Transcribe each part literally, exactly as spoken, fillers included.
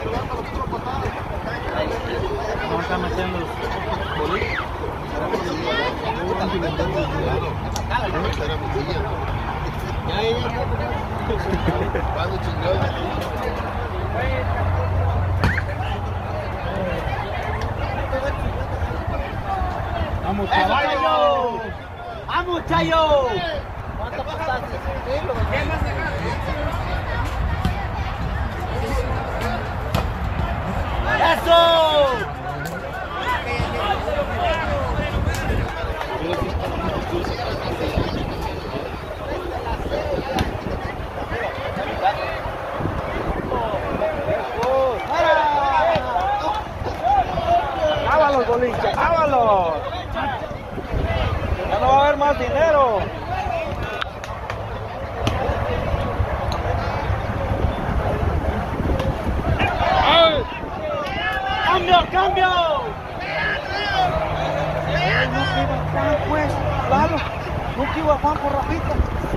¿Cómo están metiendo los bolitos? ¡Vamos, caballo! ¡Vamos, Chayo! ¿Cuánto pasaste? ¡Eso! ¡Ábalos, boliche! ¡Ábalos! Ya no va a haber más dinero. ¡Cambio, cambio! No que iba Juan, pues. Claro. No que iba Juan por Rafita.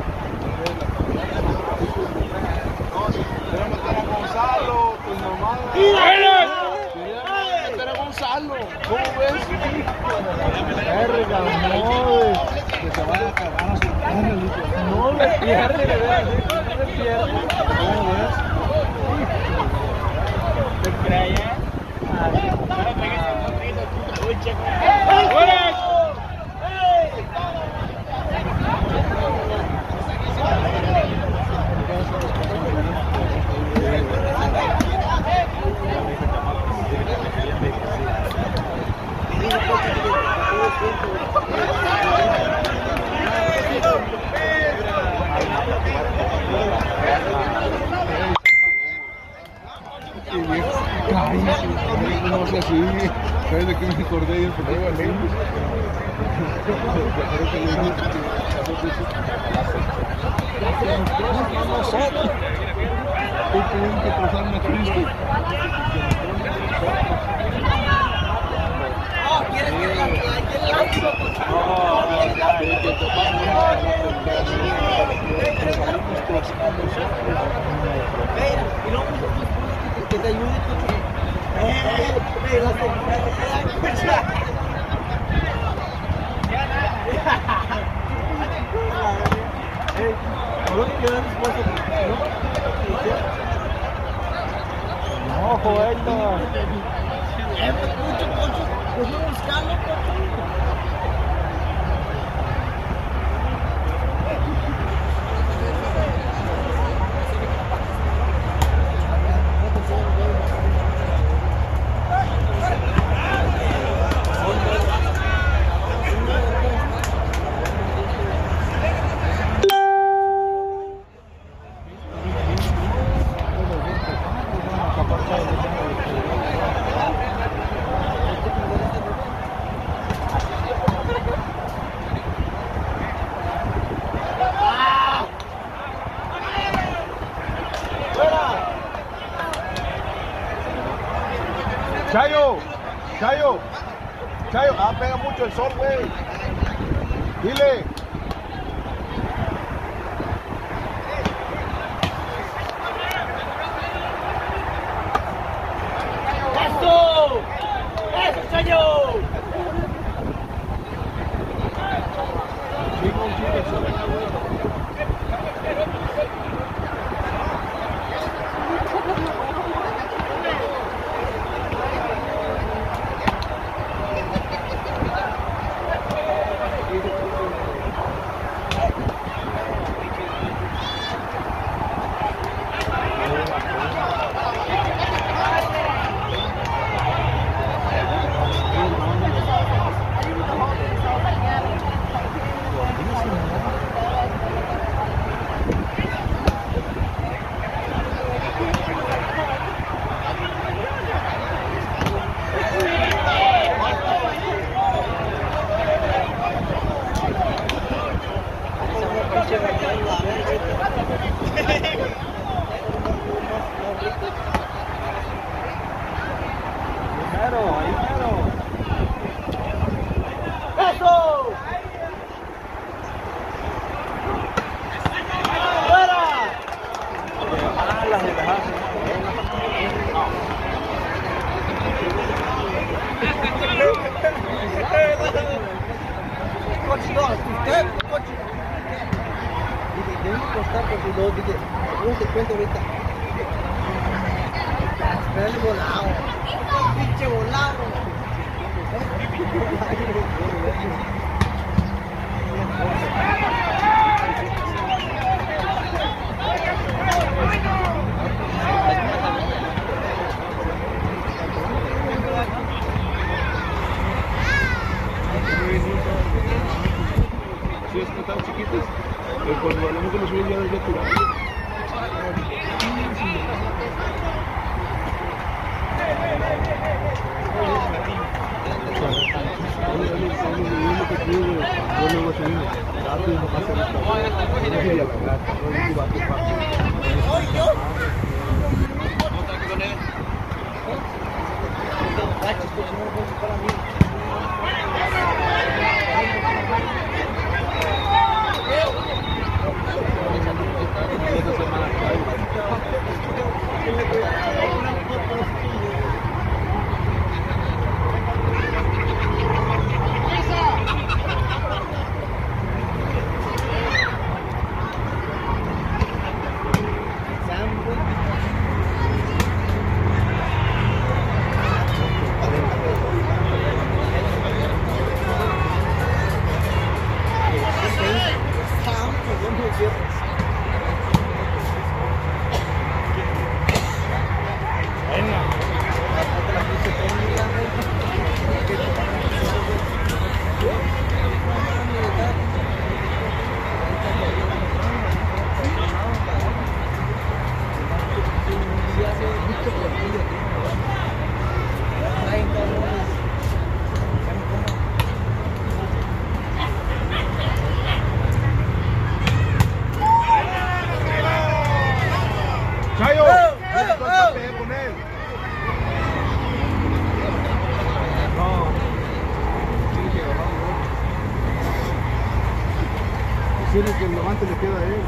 Queremos meter a Gonzalo, tu mamá. Queremos meter a Gonzalo. ¿Cómo ves? Verga, no, que se vaya a cagar a su padre. No le pierde, de veras. No le pierde. ¿Cómo ves? ¿Te crees? No sé así, ¿sabes de qué me acordé? Y el problema es que nosotros tuvimos que cruzarme a Cristo. ¿Quieres que la que te ayude No, Joelito. Chayo, Chayo, Chayo, ah, pega mucho el sol, güey. Dile. ¡Eso! ¡Eso, Chayo! apostar porque luego dije, ¿cómo te cuento ahorita? Espérale volado. Pinche volado. Sí, es que están chiquitas, pero cuando a lo mejor los subí ya desde tu lado. Chayo, ¡eh! Con él. No. Decirle que el levante le queda a él.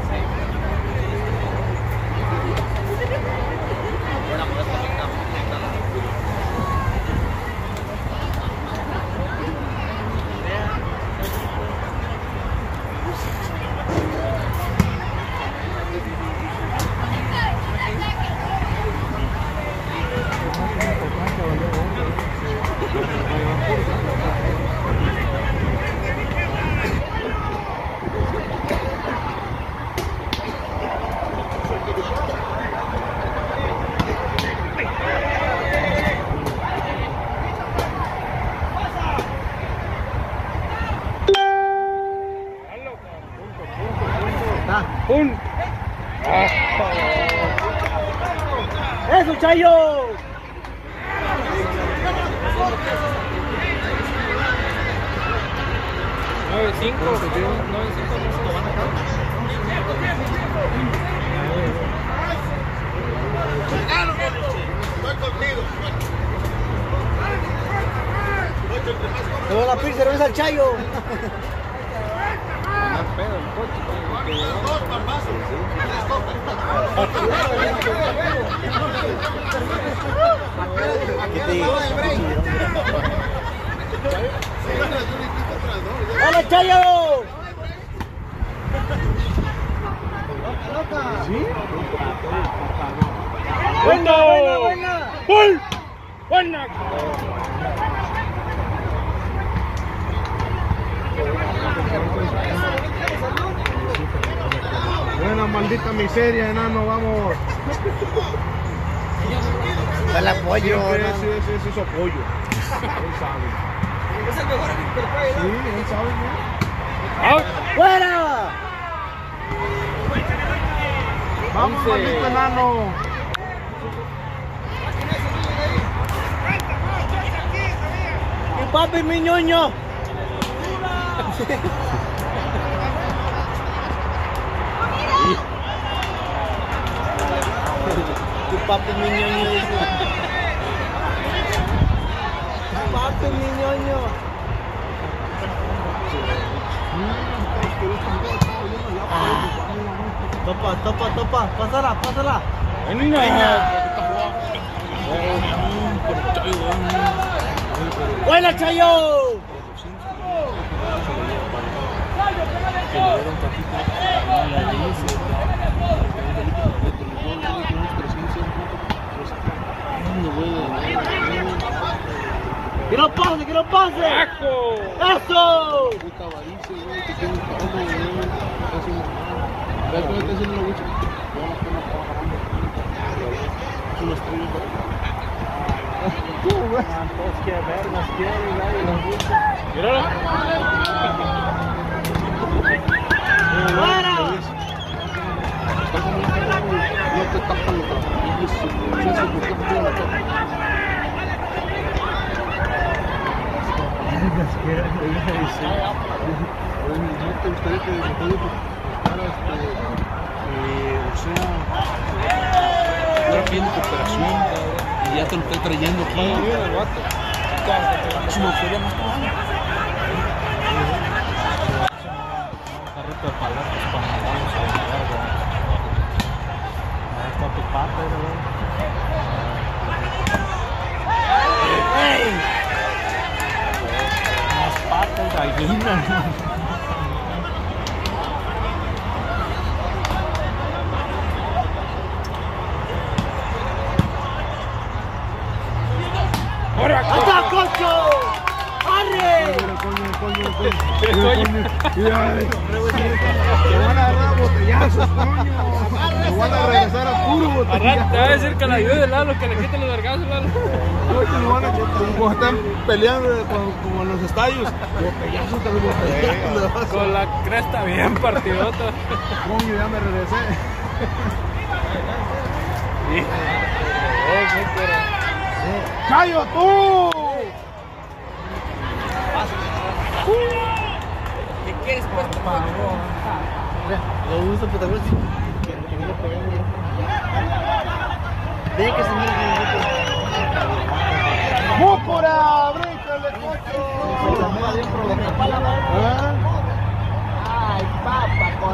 ¡Un! ¡Eso, Chayo! nueve cinco, nueve cinco no van acá. Estoy contigo. Le voy a pedir cerveza al Chayo. Dos papazos. ¡Hola, Chayo! ¿Sí? ¡Buena, buena, buena! ¡Bull! ¡Buena! Buena maldita miseria, enano, vamos. El apoyo. Siempre ese, ese, ese es su apoyo. Él sabe. Es el mejor equipo del país. Sí, él sabe, ¿no? ¡Out! ¡Fuera! Vamos, maldito enano. ¡Mi papi, mi ñoño! Tu papi, mi ñoño. Tu papi, mi ñoño. Topa, topa, topa. Pásala, pásala. ¡Buena, Chayo! Que le dieron tantito. ¡Que no pase, que no pase! ¡Bajo! ¡Eso! Puta avaricia, güey, que tiene un carro, güey. Casi no. ¿Ves cómo está haciendo la bucha? Es una estrella, güey. Tú, güey. Todos quieren ver, nos quieren, güey, nos gusta. Míralo. ¡Fuera! Está como un carro, güey. No te tapan los trapillos, güey. Sí, sí, porque te la tapa. Nos quieren, güey. Oye, ¿no te gustaría que desde todo fuera este, eh, o sea, fuera pidiendo cooperación y ya te lo estoy trayendo aquí? Es una feria más grande. Carrito de palatas para mandarlos a la verga. Ahí está tu pata, güey. ¡Ey! Unas patas gallinas. ¡Ahora! ¡Anda, cocho! ¡Arre! Coño, coño, coño. ¿Qué coño? Te van a agarrar botellazos, coño. Te van a regresar a puro Al rato botellazo. te va a decir que la ayude Lalo, que le quiten los vergazos, Lalo. Coño, lo van a como están peleando como, como en los estadios. Botellazos tras botellazos. Con la cresta bien partidota. Coño, ya me regresé. ¡Chayo, tú! ¿Qué quieres, pues, por favor? Le gusta, puta, güey. Que no le peguen, güey. Deja que se mire que ¡Múcura! ¡Bríncale, cocho! se mira bien provocado. ¿Eh? Ay, papá, con